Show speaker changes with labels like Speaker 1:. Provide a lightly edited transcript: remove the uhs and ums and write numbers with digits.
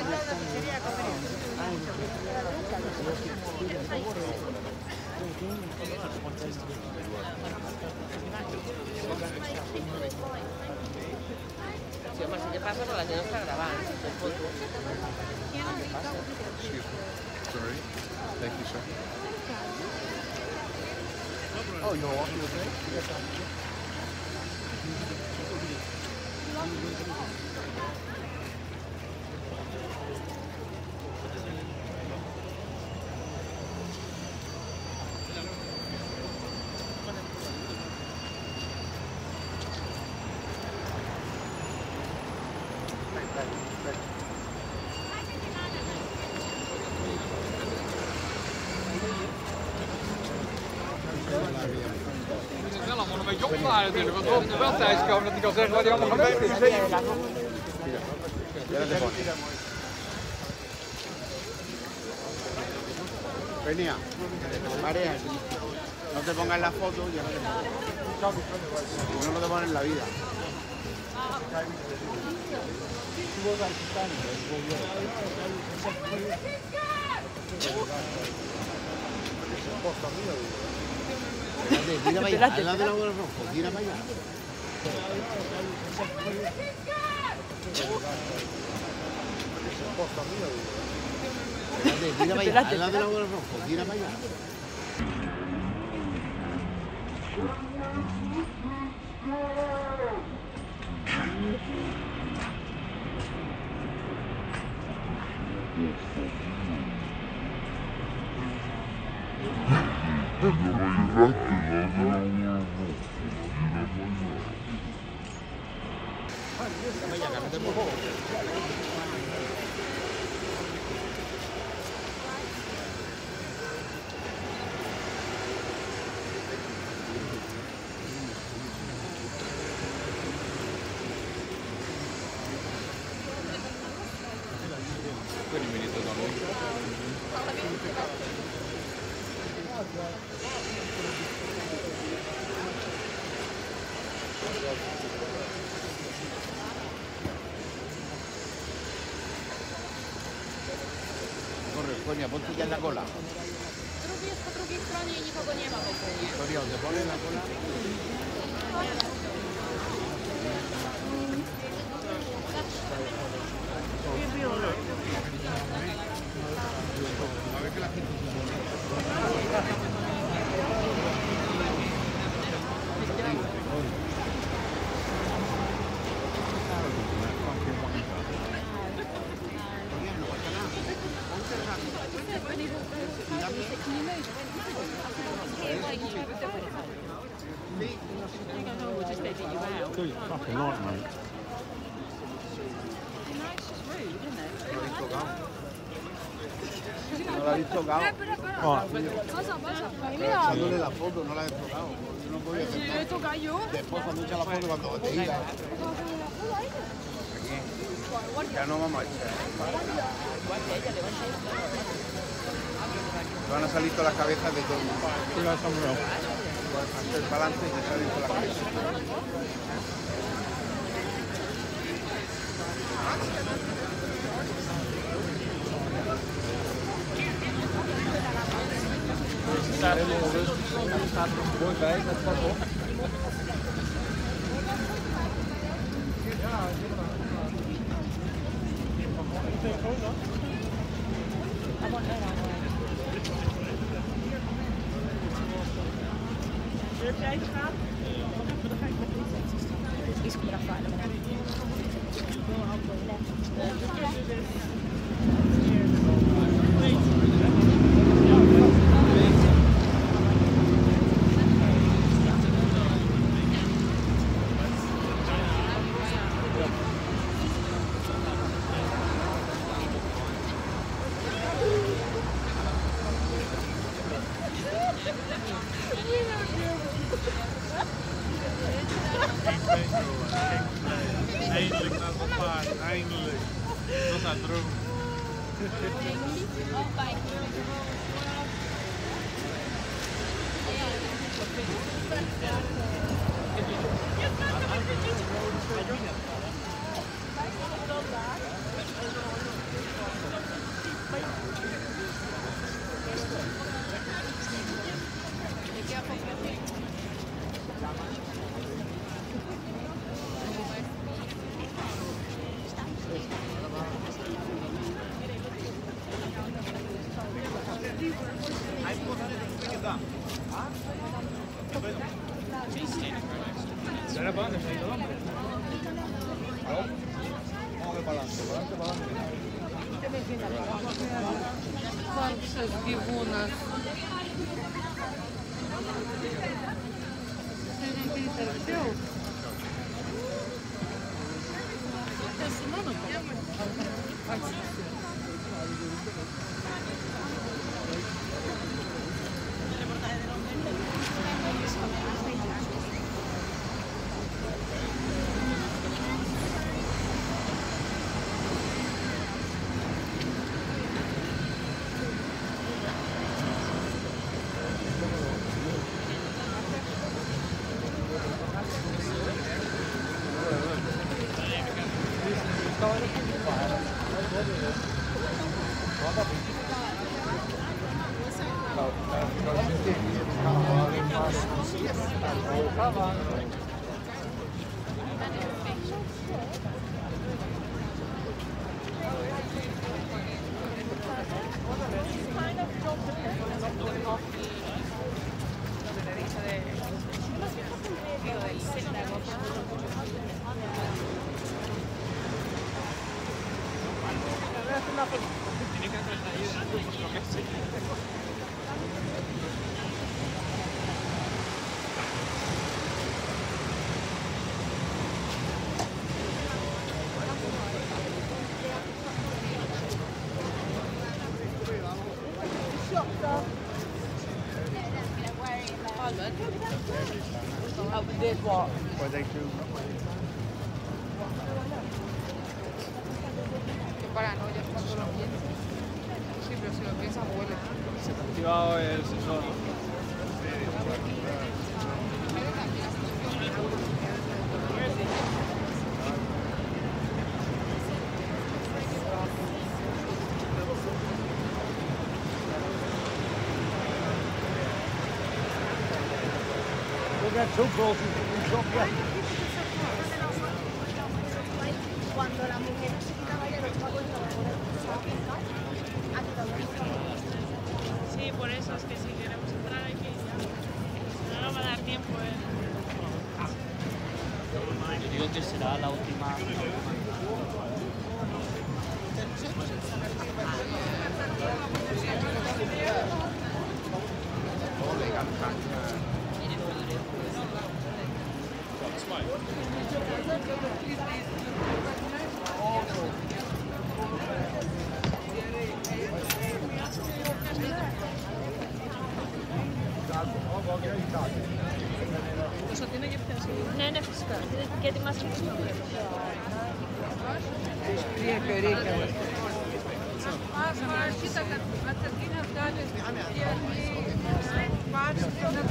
Speaker 1: Sí, home, sí que passa, però la gent està gravant.
Speaker 2: Sorry. Thank you, sir. Oh, you're walking with me?
Speaker 3: Het is wel allemaal een beetje opgeladen natuurlijk, want er moet wel tijd komen dat hij kan zeggen wat hij allemaal gebeurd is.
Speaker 2: Venía, pareja, no te pongas la foto, ya no te pongas. No te pones en la vida. Tira para allá, al lado de la bola rojo, tira para allá. Tira para allá, al lado de la bola rojo, tira para allá. Corre, Sonia, ponte ya en la cola.
Speaker 4: Po drugiej stronie nikogo nie ma wokół, nie?
Speaker 2: Sonia, ¿te pones en la cola? A ver que la gente se pone.
Speaker 5: Dude, fucking right, mate.
Speaker 2: No la habéis tocado. Echándole la foto, no la he tocado. Yo no podía hacer nada.
Speaker 4: ¿Lo he tocado yo?
Speaker 2: Después cuando echa la foto, cuando te diga. Ya no vamos a echar. Van a salir todas las cabezas de todo el mundo. Hacer para adelante y te salen todas las cabezas.
Speaker 3: Staat helemaal rustig, er staat er een mooi bij, dat past op.
Speaker 4: Durf jij te gaan? Dan ga ik met dit. Is goed afvaren.
Speaker 5: Eindelijk naar het paard, eindelijk. Dat was haar droom.
Speaker 1: Vargšas gyvūnas. Tai reikia įtarpiau. Tas mano
Speaker 3: Did what?
Speaker 2: Where they do.
Speaker 4: Qué paranoia cuando lo piensas. Sí, pero si lo piensas, huele.
Speaker 3: Se te ha activado el sensor.
Speaker 6: Cuando la mujer se quitaba el ropa,
Speaker 7: Sí, por eso es que si queremos entrar hay que ir ya. Si no, no va a dar tiempo.
Speaker 8: Yo digo que será la última.
Speaker 7: Cosa tiene que pensar.
Speaker 4: Ναι, ναι, φυσικά. Και ετοιμάστε το
Speaker 1: Kąta